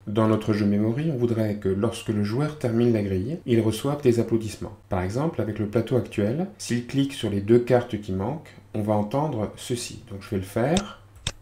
Dans notre jeu Memory, on voudrait que lorsque le joueur termine la grille, il reçoive des applaudissements. Par exemple, avec le plateau actuel, s'il clique sur les deux cartes qui manquent, on va entendre ceci. Donc je vais le faire.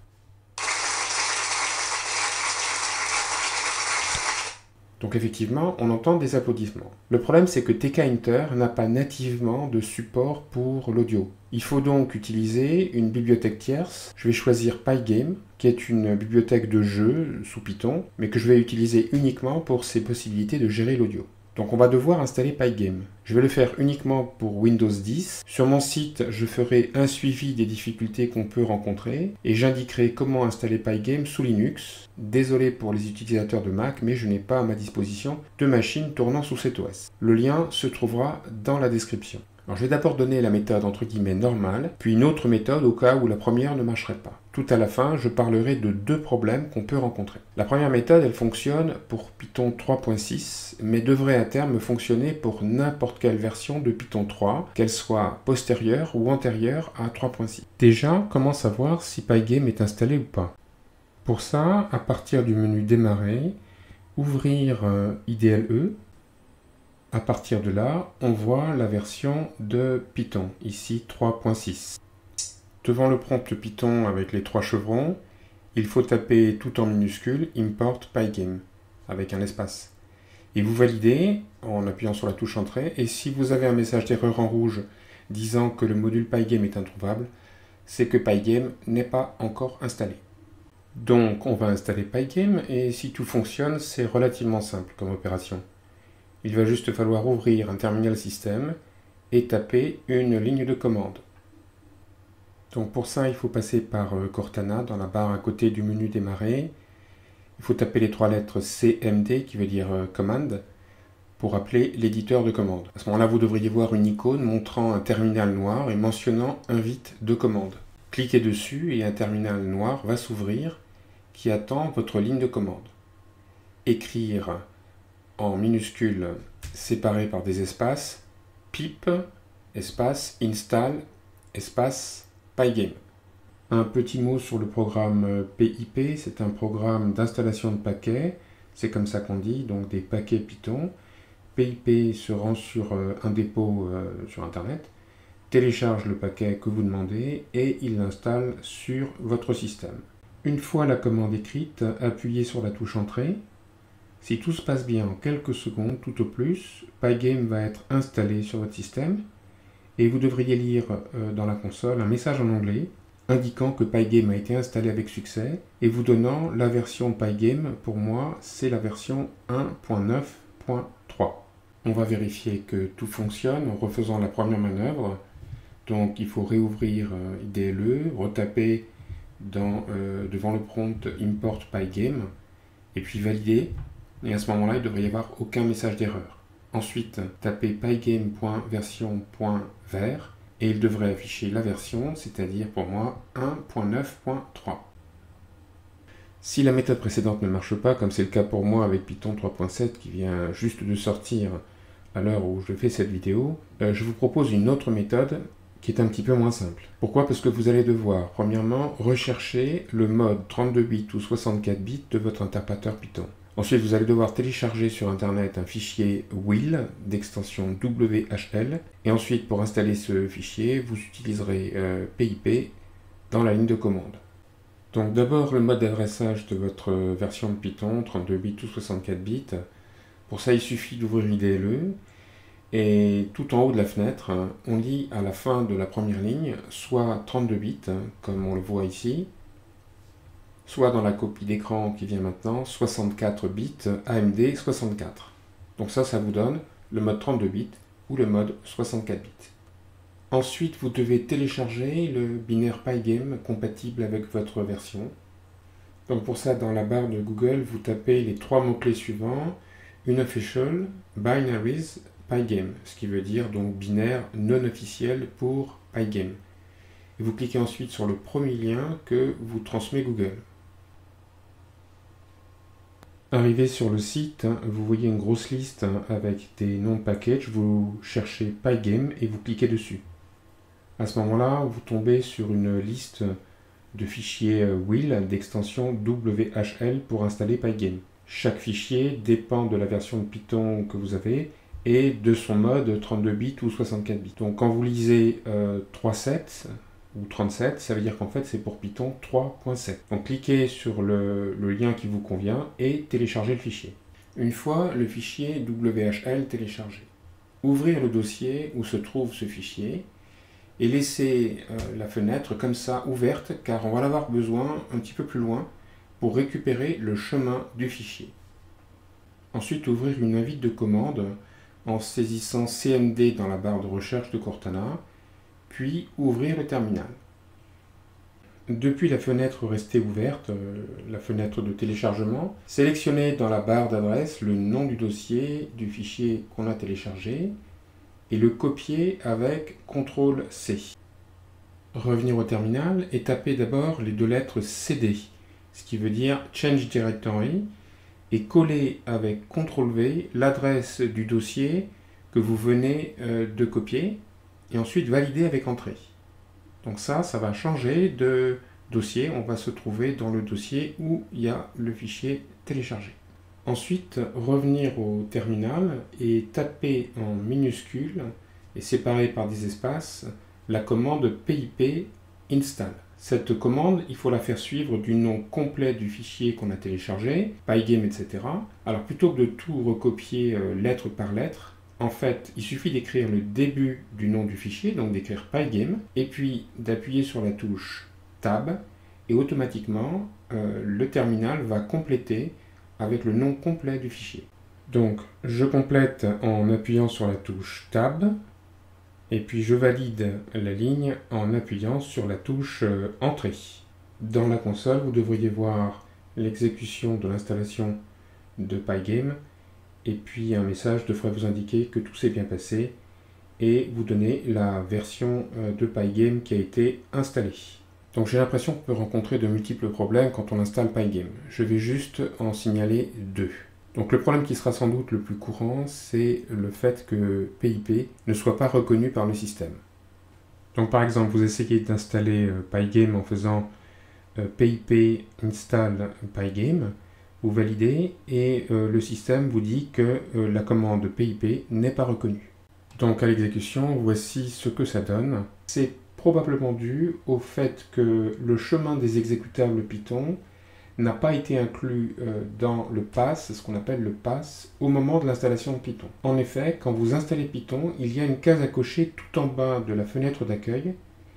Donc effectivement, on entend des applaudissements. Le problème, c'est que TK Inter n'a pas nativement de support pour l'audio. Il faut donc utiliser une bibliothèque tierce. Je vais choisir Pygame, qui est une bibliothèque de jeu sous Python, mais que je vais utiliser uniquement pour ses possibilités de gérer l'audio. Donc on va devoir installer Pygame. Je vais le faire uniquement pour Windows 10. Sur mon site, je ferai un suivi des difficultés qu'on peut rencontrer et j'indiquerai comment installer Pygame sous Linux. Désolé pour les utilisateurs de Mac, mais je n'ai pas à ma disposition de machine tournant sous cet OS. Le lien se trouvera dans la description. Alors je vais d'abord donner la méthode entre guillemets normale, puis une autre méthode au cas où la première ne marcherait pas. Tout à la fin, je parlerai de deux problèmes qu'on peut rencontrer. La première méthode, elle fonctionne pour Python 3.6, mais devrait à terme fonctionner pour n'importe quelle version de Python 3, qu'elle soit postérieure ou antérieure à 3.6. Déjà, comment savoir si Pygame est installé ou pas? Pour ça, à partir du menu Démarrer, ouvrir IDLE. À partir de là, on voit la version de Python, ici 3.6. Devant le prompt Python avec les trois chevrons, il faut taper tout en minuscule import pygame avec un espace. Et vous validez en appuyant sur la touche entrée. Et si vous avez un message d'erreur en rouge disant que le module pygame est introuvable, c'est que pygame n'est pas encore installé. Donc on va installer pygame et si tout fonctionne, c'est relativement simple comme opération. Il va juste falloir ouvrir un terminal système et taper une ligne de commande. Donc pour ça, il faut passer par Cortana dans la barre à côté du menu démarrer. Il faut taper les trois lettres CMD qui veut dire command pour appeler l'éditeur de commande. À ce moment-là, vous devriez voir une icône montrant un terminal noir et mentionnant invite de commande. Cliquez dessus et un terminal noir va s'ouvrir qui attend votre ligne de commande. Écrire en minuscules séparés par des espaces, pip, espace, install, espace, pygame. Un petit mot sur le programme PIP, c'est un programme d'installation de paquets, c'est comme ça qu'on dit, donc des paquets Python. PIP se rend sur un dépôt sur Internet, télécharge le paquet que vous demandez et il l'installe sur votre système. Une fois la commande écrite, appuyez sur la touche Entrée. Si tout se passe bien en quelques secondes, tout au plus, Pygame va être installé sur votre système et vous devriez lire dans la console un message en anglais indiquant que Pygame a été installé avec succès et vous donnant la version de Pygame. Pour moi, c'est la version 1.9.3. On va vérifier que tout fonctionne en refaisant la première manœuvre. Donc il faut réouvrir IDLE, retaper devant le prompt import Pygame et puis valider. Et à ce moment-là, il ne devrait y avoir aucun message d'erreur. Ensuite, tapez pygame.version.var et il devrait afficher la version, c'est-à-dire pour moi 1.9.3. Si la méthode précédente ne marche pas, comme c'est le cas pour moi avec Python 3.7 qui vient juste de sortir à l'heure où je fais cette vidéo, je vous propose une autre méthode qui est un petit peu moins simple. Pourquoi? Parce que vous allez devoir, premièrement, rechercher le mode 32 bits ou 64 bits de votre interpréteur Python. Ensuite, vous allez devoir télécharger sur Internet un fichier WHIL d'extension WHL. Et ensuite, pour installer ce fichier, vous utiliserez PIP dans la ligne de commande. Donc d'abord, le mode d'adressage de votre version de Python, 32 bits ou 64 bits. Pour ça, il suffit d'ouvrir IDLE. Et tout en haut de la fenêtre, on lit à la fin de la première ligne, soit 32 bits, comme on le voit ici, soit dans la copie d'écran qui vient maintenant, 64 bits AMD 64. Donc ça vous donne le mode 32 bits ou le mode 64 bits. Ensuite, vous devez télécharger le binaire Pygame compatible avec votre version. Donc pour ça, dans la barre de Google, vous tapez les trois mots-clés suivants, Unofficial, Binaries, Pygame, ce qui veut dire donc binaire non officiel pour Pygame. Et vous cliquez ensuite sur le premier lien que vous transmet Google. Arrivé sur le site, vous voyez une grosse liste avec des noms de packages, vous cherchez Pygame et vous cliquez dessus. À ce moment-là, vous tombez sur une liste de fichiers WHIL d'extension WHL pour installer Pygame. Chaque fichier dépend de la version de Python que vous avez et de son mode 32 bits ou 64 bits. Donc quand vous lisez 3.7 ou 37, ça veut dire qu'en fait c'est pour Python 3.7. Donc cliquez sur le lien qui vous convient et téléchargez le fichier. Une fois le fichier WHL téléchargé, ouvrez le dossier où se trouve ce fichier et laissez la fenêtre comme ça ouverte car on va l'avoir besoin un petit peu plus loin pour récupérer le chemin du fichier. Ensuite, ouvrir une invite de commande en saisissant CMD dans la barre de recherche de Cortana, puis ouvrir le terminal. Depuis la fenêtre restée ouverte, la fenêtre de téléchargement, sélectionnez dans la barre d'adresse le nom du dossier du fichier qu'on a téléchargé et le copier avec CTRL-C. Revenir au terminal et taper d'abord les deux lettres CD, ce qui veut dire Change Directory, et coller avec CTRL-V l'adresse du dossier que vous venez de copier, et ensuite valider avec Entrée. Donc ça va changer de dossier, on va se trouver dans le dossier où il y a le fichier téléchargé. Ensuite, revenir au terminal et taper en minuscule et séparé par des espaces la commande pip install. Cette commande, il faut la faire suivre du nom complet du fichier qu'on a téléchargé, pygame, etc. Alors plutôt que de tout recopier lettre par lettre, en fait, il suffit d'écrire le début du nom du fichier, donc d'écrire pygame, et puis d'appuyer sur la touche Tab, et automatiquement, le terminal va compléter avec le nom complet du fichier. Donc, je complète en appuyant sur la touche Tab, et puis je valide la ligne en appuyant sur la touche Entrée. Dans la console, vous devriez voir l'exécution de l'installation de Pygame, et puis un message devrait vous indiquer que tout s'est bien passé, et vous donner la version de Pygame qui a été installée. Donc j'ai l'impression qu'on peut rencontrer de multiples problèmes quand on installe Pygame. Je vais juste en signaler deux. Donc le problème qui sera sans doute le plus courant, c'est le fait que PIP ne soit pas reconnu par le système. Donc par exemple, vous essayez d'installer Pygame en faisant PIP install Pygame, vous validez et le système vous dit que la commande PIP n'est pas reconnue. Donc à l'exécution, voici ce que ça donne. C'est probablement dû au fait que le chemin des exécutables Python n'a pas été inclus dans le pass, ce qu'on appelle le pass, au moment de l'installation de Python. En effet, quand vous installez Python, il y a une case à cocher tout en bas de la fenêtre d'accueil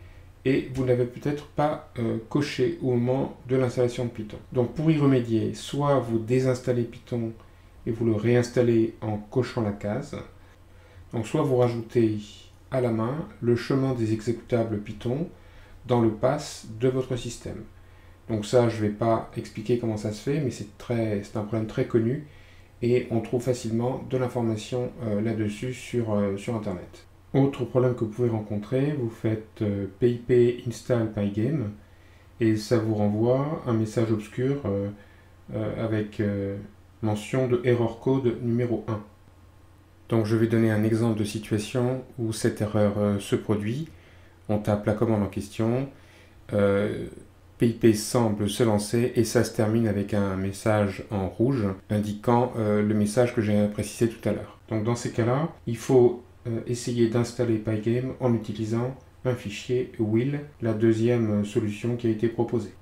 et vous n'avez peut-être pas coché au moment de l'installation de Python. Donc pour y remédier, soit vous désinstallez Python et vous le réinstallez en cochant la case, donc soit vous rajoutez à la main le chemin des exécutables Python dans le pass de votre système. Donc ça, je ne vais pas expliquer comment ça se fait, mais c'est un problème très connu et on trouve facilement de l'information là-dessus sur Internet. Autre problème que vous pouvez rencontrer, vous faites pip install pygame et ça vous renvoie un message obscur avec mention de error code numéro 1. Donc je vais donner un exemple de situation où cette erreur se produit. On tape la commande en question, PIP semble se lancer et ça se termine avec un message en rouge indiquant le message que j'ai précisé tout à l'heure. Donc dans ces cas-là, il faut essayer d'installer Pygame en utilisant un fichier will, la deuxième solution qui a été proposée.